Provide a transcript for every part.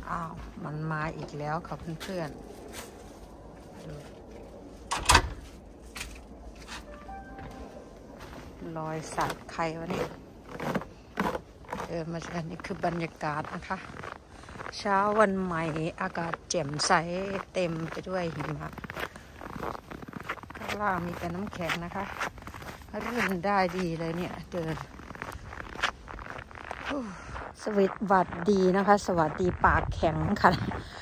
อ้าวมันมาอีกแล้วค่ะเพื่อนๆรอยสัตว์ใครวะเนี่ยมาอันนี้คือบรรยากาศนะคะเช้าวันใหม่อากาศแจ่มใสเต็มไปด้วยหิมะข้างล่างมีแต่น้ำแข็งนะคะรื่นได้ดีเลยเนี่ยเดินสวัสดีนะคะสวัสดีปากแข็งค่ะ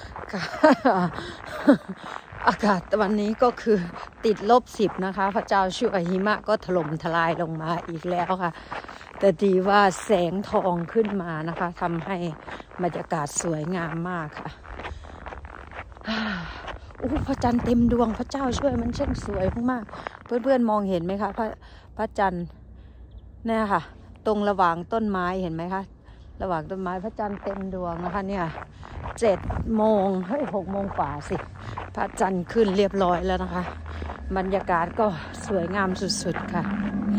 อากาศวันนี้ก็คือติด-10นะคะพระเจ้าช่วยหิมะก็ถล่มทลายลงมาอีกแล้วค่ะแต่ดีว่าแสงทองขึ้นมานะคะทำให้บรรยากาศสวยงามมากค่ะพระจันทร์เต็มดวงพระเจ้าช่วยมันช่างสวยมากๆเพื่อนๆมองเห็นไหมคะพระจันทร์เนี่ยค่ะตรงระหว่างต้นไม้เห็นไหมคะระหว่างต้นไม้พระจันทร์เต็มดวงนะคะเนี่ย7 โมง6 โมงกว่าสิพระจันทร์ขึ้นเรียบร้อยแล้วนะคะบรรยากาศก็สวยงามสุดๆค่ะ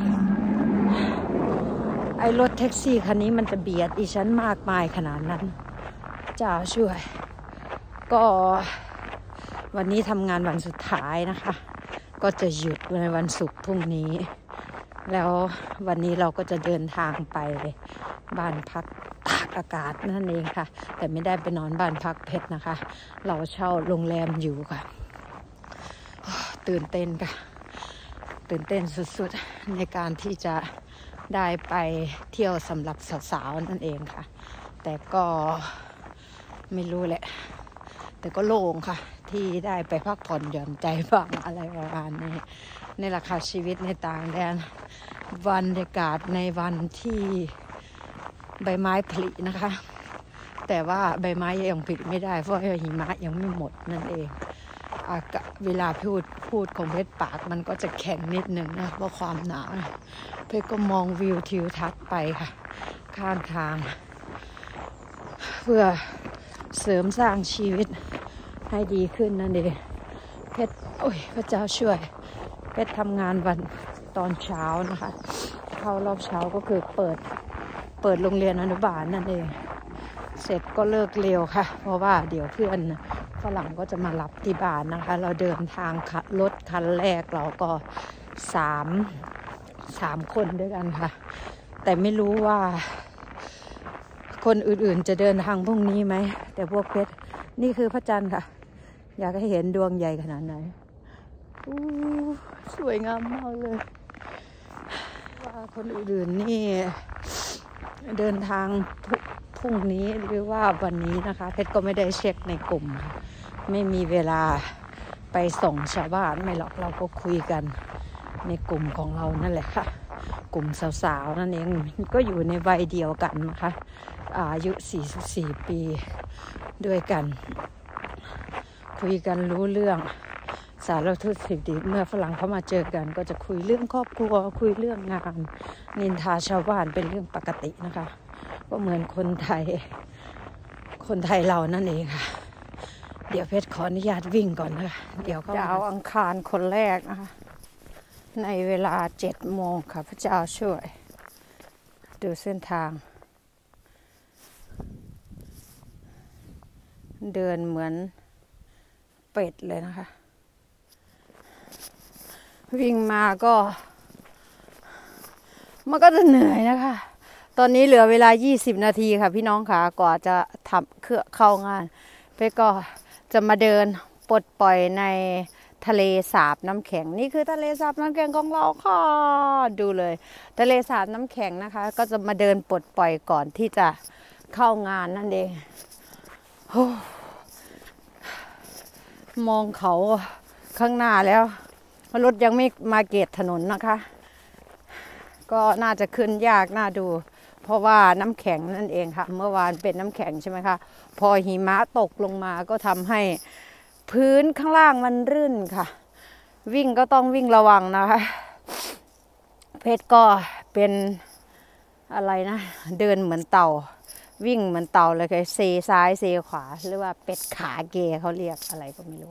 ไอ้รถแท็กซี่คันนี้มันจะเบียดดิฉันมากมายขนาดนั้นเจ้าช่วยก็วันนี้ทำงานวันสุดท้ายนะคะก็จะหยุดในวันศุกร์พรุ่งนี้แล้ววันนี้เราก็จะเดินทางไปบ้านพักตากอากาศนั่นเองค่ะแต่ไม่ได้ไปนอนบ้านพักเพชรนะคะเราเช่าโรงแรมอยู่ค่ะตื่นเต้นค่ะตื่นเต้นสุดๆในการที่จะได้ไปเที่ยวสำหรับสาวๆนั่นเองค่ะแต่ก็ไม่รู้แหละแต่ก็โล่งค่ะที่ได้ไปพักผ่อนหย่อนใจบ้างอะไรประมาณนี้ในราคาชีวิตในต่างแดนบรรยากาศในวันที่ใบไม้ผลินะคะแต่ว่าใบไม้ยังผลิไม่ได้เพราะหิมะยังไม่หมดนั่นเองเวลาพูดของเพชรปากมันก็จะแข็งนิดนึงนะเพราะความหนาวเพชรก็มองวิวทิวทัศน์ไปค่ะข้างทางเพื่อเสริมสร้างชีวิตให้ดีขึ้นนั่นเองเพชรพระเจ้าช่วยเพชรทำงานวันตอนเช้านะคะเข้ารอบเช้าก็คือเปิดโรงเรียนอนุบาลนั่นเองเสร็จก็เลิกเร็วค่ะเพราะว่าเดี๋ยวเพื่อนฝรั่งก็จะมารับที่บ้านนะคะเราเดินทางรถคันแรกเราก็3 คนด้วยกันค่ะแต่ไม่รู้ว่าคนอื่นๆจะเดินทางพรุ่งนี้ไหมแต่พวกเพชรนี่คือพระจันทร์ค่ะอยากให้เห็นดวงใหญ่ขนาดไหนสวยงามมากเลยว่าคนอื่นๆนี่เดินทางพรุ่งนี้หรือว่าวันนี้นะคะเพชรก็ไม่ได้เช็คในกลุ่มไม่มีเวลาไปส่งชาวบ้านไม่หรอกเราก็คุยกันในกลุ่มของเรานั่นแหละค่ะกลุ่มสาวๆนั่นเองก็อยู่ในวัยเดียวกันนะคะอายุ44 ปีด้วยกันคุยกันรู้เรื่องสารทุกข์สุขดิบเมื่อฝรั่งเขามาเจอกันก็จะคุยเรื่องครอบครัวคุยเรื่องงานนินทาชาวบ้านเป็นเรื่องปกตินะคะก็เหมือนคนไทยเรานั่นเองค่ะเดี๋ยวเพชรขออนุญาตวิ่งก่อนนะคะเดี๋ยวดาวอังคารคนแรกนะคะในเวลา7 โมงค่ะพระเจ้าช่วยดูเส้นทางเดินเหมือนเป็ดเลยนะคะวิ่งมาก็มันก็จะเหนื่อยนะคะตอนนี้เหลือเวลา20 นาทีค่ะพี่น้องค่ะกว่าจะทำเข้างานไปก็จะมาเดินปลดปล่อยในทะเลสาบน้ำแข็งนี่คือทะเลสาบน้ำแข็งของเราค่ะดูเลยทะเลสาบน้ำแข็งนะคะก็จะมาเดินปลดปล่อยก่อนที่จะเข้างานนั่นเองมองเขาข้างหน้าแล้วรถยังไม่มาเกตถนนนะคะก็น่าจะขึ้นยากน่าดูเพราะว่าน้ำแข็งนั่นเองค่ะเมื่อวานเป็นน้ำแข็งใช่ไหมคะพอหิมะตกลงมาก็ทำให้พื้นข้างล่างมันรื่นค่ะวิ่งก็ต้องวิ่งระวังนะคะเพชรก็เป็นอะไรนะเดินเหมือนเต่าวิ่งเหมือนเต่าเลยค่ะเซซ้ายเซขวาหรือว่าเป็ดขาเกเขาเรียกอะไรก็ไม่รู้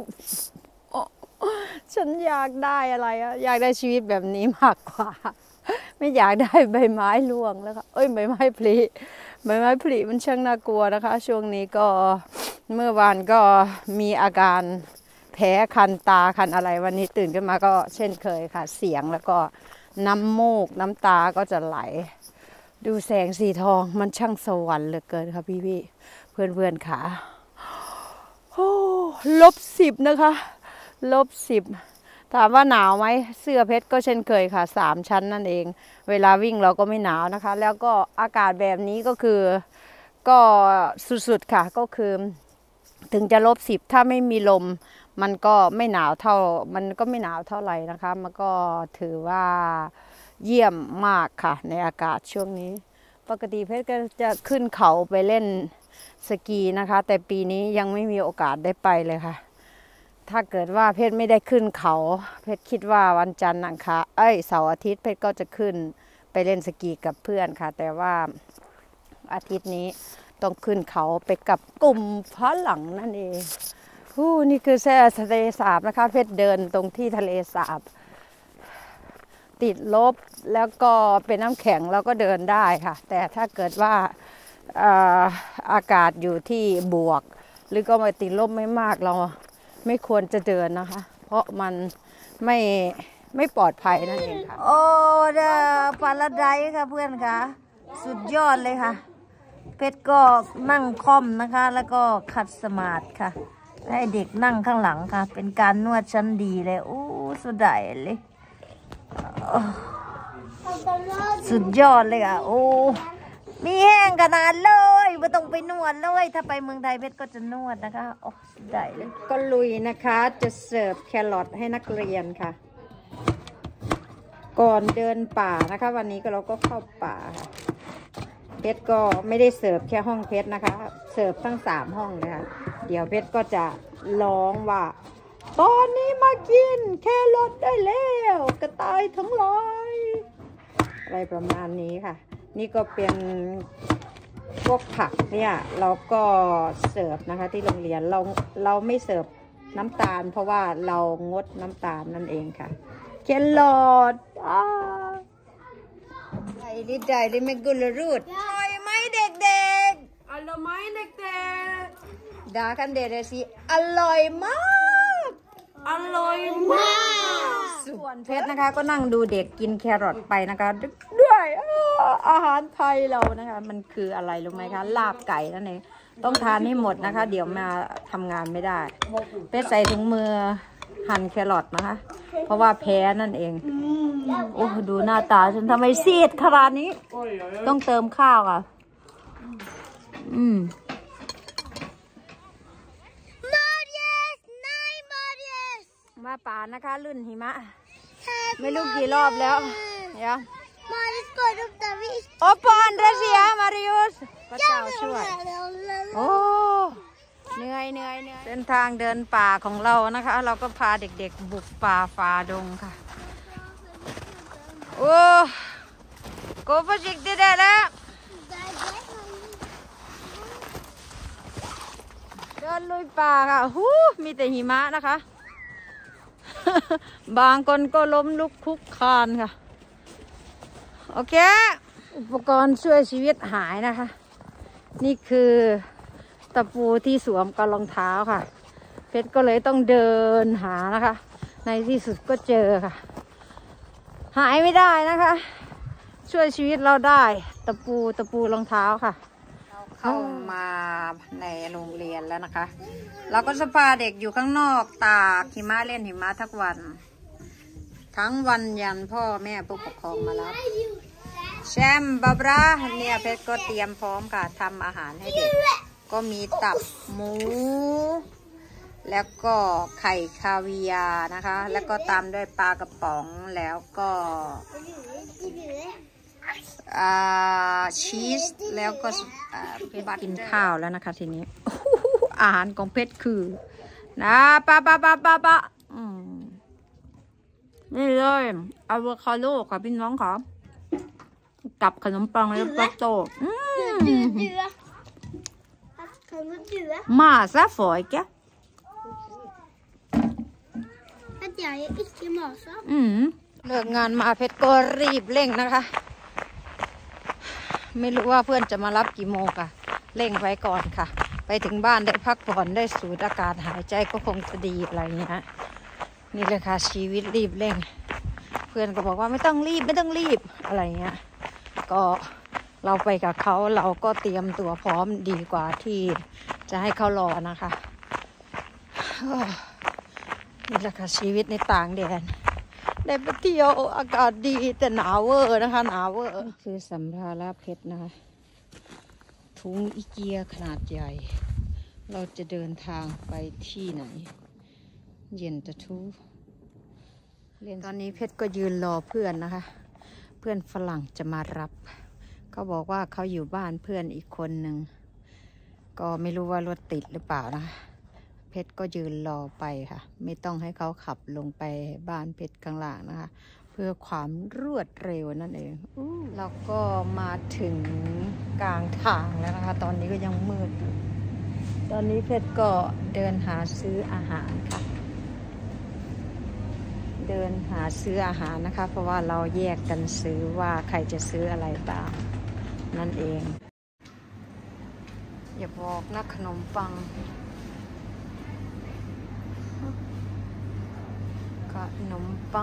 ฉันอยากได้อะไรอยากได้ชีวิตแบบนี้มากกว่าไม่อยากได้ใบไม้ร่วงแล้วค่ะใบไม้ผลิใบไม้ผลิมันช่างน่ากลัวนะคะช่วงนี้ก็เมื่อวานก็มีอาการแพ้คันตาคันอะไรวันนี้ตื่นขึ้นมาก็เช่นเคยค่ะเสียงแล้วก็น้ำมูกน้ำตาก็จะไหลดูแสงสีทองมันช่างสวรรค์เหลือเกินค่ะพี่ๆเพื่อนๆค่ะโอ้-10นะคะ-10ถามว่าหนาวไหมเสื้อเพชรก็เช่นเคยค่ะ3ชั้นนั่นเองเวลาวิ่งเราก็ไม่หนาวนะคะแล้วก็อากาศแบบนี้ก็คือก็สุดๆค่ะก็คือถึงจะ-10ถ้าไม่มีลมมันก็ไม่หนาวเท่าไหร่นะคะมันก็ถือว่าเยี่ยมมากค่ะในอากาศช่วงนี้ปกติเพชรก็จะขึ้นเขาไปเล่นสกีนะคะแต่ปีนี้ยังไม่มีโอกาสได้ไปเลยค่ะถ้าเกิดว่าเพชรไม่ได้ขึ้นเขาเพชรคิดว่าวันจันทร์นะคะเสาร์อาทิตย์เพชรก็จะขึ้นไปเล่นสกีกับเพื่อนค่ะแต่ว่าอาทิตย์นี้ต้องขึ้นเขาไปกับกลุ่มฝรั่งนั่นเองนี่คือแซ่ทะเลสาบนะคะเพชรเดินตรงที่ทะเลสาบติดลบแล้วก็เป็นน้ำแข็งแล้วก็เดินได้ค่ะแต่ถ้าเกิดว่าอากาศอยู่ที่บวกหรือก็มาติดลบไม่มากเราไม่ควรจะเดินนะคะเพราะมันไม่ปลอดภัยนั่นเองค่ะโอ้เด้อปาราไดซ์ค่ะเพื่อนค่ะสุดยอดเลยค่ะเพชรก็นั่งค่อมนะคะแล้วก็ขัดสมาธิค่ะให้เด็กนั่งข้างหลังค่ะเป็นการนวดชั้นดีเลยสุดยอดเลยสุดยอดเลยอ่ะมีแห้งขนาดเลยไม่ต้องไปนวดเลยถ้าไปเมืองไทยเพชรก็จะนวดนะคะสุดยอดเลยก็ลุยนะคะจะเสิร์ฟแครอทให้นักเรียนค่ะก่อนเดินป่านะคะวันนี้เราก็เข้าป่าค่ะเพชรก็ไม่ได้เสิร์ฟแค่ห้องเพชรนะคะเสิร์ฟทั้ง3ห้องเลยค่ะเดี๋ยวเพชรก็จะร้องว่าตอนนี้มากินแครอทได้แล้วกระต่ายทั้งหลายอะไรประมาณนี้ค่ะนี่ก็เป็นพวกผักเนี่ยเราก็เสิร์ฟนะคะที่โรงเรียนเราไม่เสิร์ฟน้ำตาลเพราะว่าเรางดน้ำตาลนั่นเองค่ะแครอทไอ้ลิดได้ลิไม่กุลรูดอร่อยไหมเด็กๆอร่อยไหมเด็กๆด่ากันเด็กๆสิอร่อยมากอร่อยมากส่วนเพชรนะคะก็นั่งดูเด็กกินแครอทไปนะคะด้วยอาหารไทยเรานะคะมันคืออะไรรู้ไหมคะลาบไก่นั่นเองต้องทานให้หมดนะคะเดี๋ยวมาทำงานไม่ได้เพชรใส่ถุงมือหั่นแครอทนะคะเพราะว่าแพ้นั่นเองดูหน้าตาฉันทำไมซีดขนาดนี้ต้องเติมข้าวอ่ะมาป่านะคะลื่นหิมะไม่รู้กี่รอบแล้วเนี่ยโอปอนเรเซียมาริอุสพระเจ้าช่วยเหนื่อยเส้นทางเดินป่าของเรานะคะเราก็พาเด็กๆบุกป่าฝ่าดงค่ะโกฟจิกได้แล้วเดินลุยป่าค่ะมีแต่หิมะนะคะบางคนก็ล้มลุกคลุกคลานค่ะโอเคอุปกรณ์ช่วยชีวิตหายนะคะนี่คือตะปูที่สวมกับรองเท้าค่ะเพชรก็เลยต้องเดินหานะคะในที่สุดก็เจอค่ะหายไม่ได้นะคะช่วยชีวิตเราได้ตะปูรองเท้าค่ะเราเข้ามาในโรงเรียนแล้วนะคะเราก็จะพาเด็กอยู่ข้างนอกตากหิมะเล่นหิมะทั้งวันยันพ่อแม่ผู้ปกครองมารับแชมบาบราเนี่ยเพชรก็เตรียมพร้อมค่ะทำอาหารให้เด็กก็มีตับหมูแล้วก็ไข่คาเวียร์นะคะแล้วก็ตามด้วยปลากระป๋องแล้วก็ชีสแล้วก็กินข้าวแล้วนะคะทีนี้อาหารของเพชรคือนะปะนี่เลยอะโวคาโดค่ะพี่น้องค่ะกับขนมปังแล้วก็โตมาซะฝอยแกเลิกงานมาเพชรก็รีบเร่งนะคะไม่รู้ว่าเพื่อนจะมารับกี่โมงค่ะเร่งไว้ก่อนค่ะไปถึงบ้านได้พักผ่อนได้สูดอากาศหายใจก็คงจะดีอะไรเงี้ยนี่เลยค่ะชีวิตรีบเร่งเพื่อนก็บอกว่าไม่ต้องรีบอะไรเงี้ยก็เราไปกับเขาเราก็เตรียมตัวพร้อมดีกว่าที่จะให้เขารอนะคะนี่แหละค่ะชีวิตในต่างแดนได้ไปเที่ยวอากาศดีแต่หนาวเวอร์นะคะหนาวเวอร์คือสัมภาระเพชรนะคะถุงอีเกียขนาดใหญ่เราจะเดินทางไปที่ไหนเย็นตะทูตอนนี้เพชรก็ยืนรอเพื่อนนะคะเพื่อนฝรั่งจะมารับเขาบอกว่าเขาอยู่บ้านเพื่อนอีกคนหนึ่งก็ไม่รู้ว่ารถติดหรือเปล่านะเพชรก็ยืนรอไปค่ะไม่ต้องให้เขาขับลงไปบ้านเพชรข้างล่างนะคะเพื่อความรวดเร็วนั่นเองเราก็มาถึงกลางทางแล้วนะคะตอนนี้ก็ยังมืดอยู่ตอนนี้เพชรก็เดินหาซื้ออาหารค่ะเดินหาซื้ออาหารนะคะเพราะว่าเราแยกกันซื้อว่าใครจะซื้ออะไรบ้างนั่นเองอย่าบอกนะขนมปังขนมปัง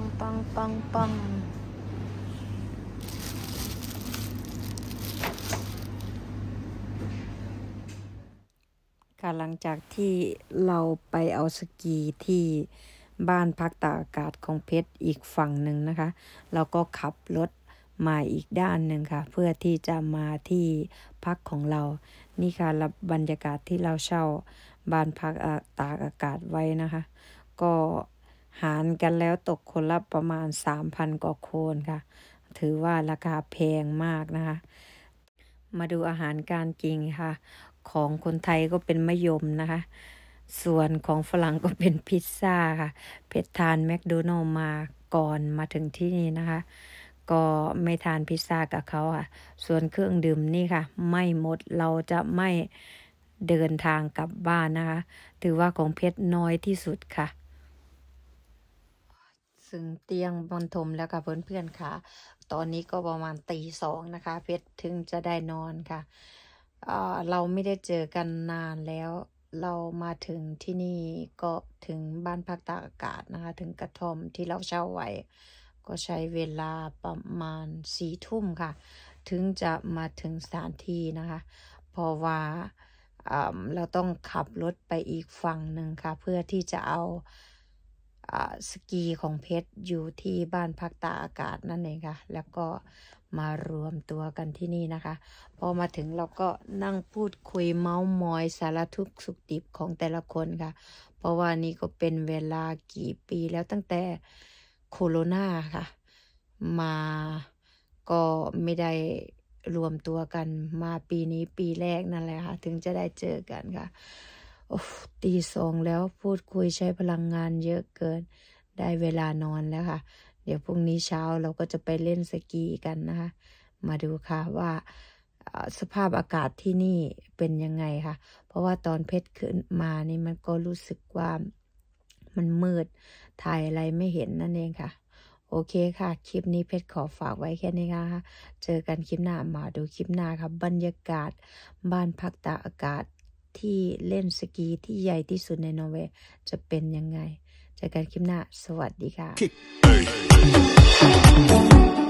ค่ะหลังจากที่เราไปเอาสกีที่บ้านพักตากอากาศของเพชรอีกฝั่งหนึ่งนะคะเราก็ขับรถมาอีกด้านหนึ่งค่ะเพื่อที่จะมาที่พักของเรานี่ค่ะบรรยากาศที่เราเช่าบ้านพักตากอากาศไว้นะคะก็หารกันแล้วตกคนละประมาณ 3,000 กว่าโคนค่ะถือว่าราคาแพงมากนะคะมาดูอาหารการกินค่ะของคนไทยก็เป็นมะยมนะคะส่วนของฝรั่งก็เป็นพิซซ่าค่ะเพชรทานแมคโดนัลด์มาก่อนมาถึงที่นี่นะคะก็ไม่ทานพิซซ่ากับเขาค่ะส่วนเครื่องดื่มนี่ค่ะไม่หมดเราจะไม่เดินทางกลับบ้านนะคะถือว่าของเพชรน้อยที่สุดค่ะซึ่งเตียงบนถมแล้วค่ะเพื่อนๆค่ะตอนนี้ก็ประมาณตี 2นะคะเพชรถึงจะได้นอนค่ะเราไม่ได้เจอกันนานแล้วเรามาถึงที่นี่ก็ถึงบ้านพักตากอากาศนะคะถึงกระท่อมที่เราเช่าไว้ก็ใช้เวลาประมาณ4 ทุ่มค่ะถึงจะมาถึงสถานที่นะคะเพราะว่าเราต้องขับรถไปอีกฝั่งหนึ่งค่ะเพื่อที่จะเอาสกีของเพชรอยู่ที่บ้านพักตากอากาศนั่นเองค่ะแล้วก็มารวมตัวกันที่นี่นะคะพอมาถึงเราก็นั่งพูดคุยเม้ามอยสารทุกข์สุขดิบของแต่ละคนค่ะเพราะว่านี่ก็เป็นเวลากี่ปีแล้วตั้งแต่โควิดค่ะมาก็ไม่ได้รวมตัวกันมาปีนี้ปีแรกนั่นแหละค่ะถึงจะได้เจอกันค่ะโอ้ตี 2แล้วพูดคุยใช้พลังงานเยอะเกินได้เวลานอนแล้วค่ะเดี๋ยวพรุ่งนี้เช้าเราก็จะไปเล่นสกีกันนะคะมาดูค่ะว่าสภาพอากาศที่นี่เป็นยังไงค่ะเพราะว่าตอนเพชรขึ้นมานี่มันก็รู้สึกว่ามันมืดถ่ายอะไรไม่เห็นนั่นเองค่ะโอเคค่ะคลิปนี้เพชรขอฝากไว้แค่นี้ค่ะเจอกันคลิปหน้ามาดูคลิปหน้าค่ะบรรยากาศบ้านพักตากอากาศที่เล่นสกีที่ใหญ่ที่สุดในนอร์เวย์จะเป็นยังไงเจอกันคลิปหน้าสวัสดีค่ะ